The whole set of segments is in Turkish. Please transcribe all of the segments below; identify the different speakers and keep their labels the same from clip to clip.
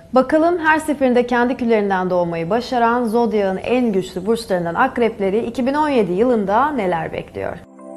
Speaker 1: Bakalım her seferinde kendi küllerinden doğmayı başaran Zodyak'ın en güçlü burçlarından akrepleri 2017 yılında neler bekliyor?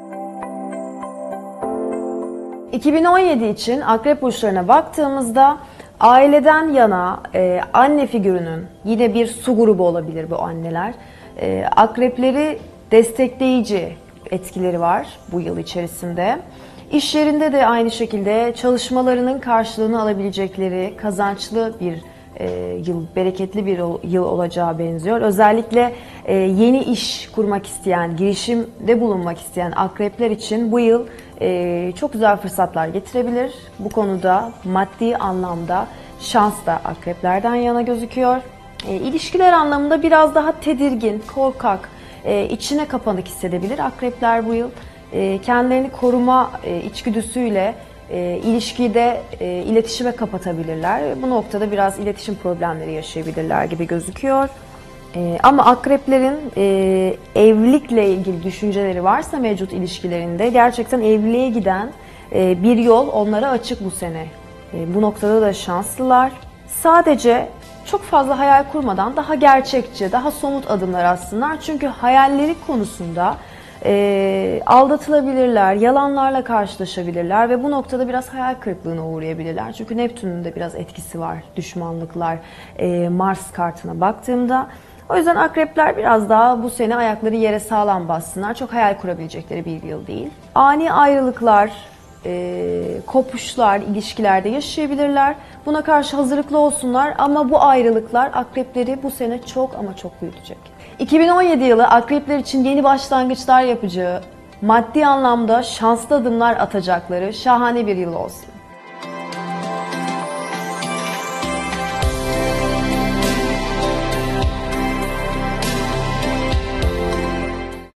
Speaker 1: 2017 için akrep burçlarına baktığımızda aileden yana anne figürünün, yine bir su grubu olabilir bu anneler, akrepleri destekleyici etkileri var bu yıl içerisinde. İş yerinde de aynı şekilde çalışmalarının karşılığını alabilecekleri kazançlı bir yıl, bereketli bir yıl olacağı benziyor. Özellikle yeni iş kurmak isteyen, girişimde bulunmak isteyen akrepler için bu yıl çok güzel fırsatlar getirebilir. Bu konuda maddi anlamda şans da akreplerden yana gözüküyor. İlişkiler anlamında biraz daha tedirgin, korkak, içine kapanık hissedebilir akrepler bu yıl. Kendilerini koruma içgüdüsüyle ilişkide iletişime kapatabilirler. Bu noktada biraz iletişim problemleri yaşayabilirler gibi gözüküyor. Ama akreplerin evlilikle ilgili düşünceleri varsa mevcut ilişkilerinde gerçekten evliliğe giden bir yol onlara açık bu sene. Bu noktada da şanslılar. Sadece çok fazla hayal kurmadan daha gerçekçi, daha somut adımlar atsınlar. Çünkü hayalleri konusunda aldatılabilirler, yalanlarla karşılaşabilirler ve bu noktada biraz hayal kırıklığına uğrayabilirler. Çünkü Neptün'ün de biraz etkisi var, düşmanlıklar, Mars kartına baktığımda. O yüzden akrepler biraz daha bu sene ayakları yere sağlam bassınlar. Çok hayal kurabilecekleri bir yıl değil. Ani ayrılıklar, kopuşlar ilişkilerde yaşayabilirler. Buna karşı hazırlıklı olsunlar ama bu ayrılıklar akrepleri bu sene çok ama çok büyütecek. 2017 yılı akrepler için yeni başlangıçlar yapacağı, maddi anlamda şanslı adımlar atacakları şahane bir yıl olsun.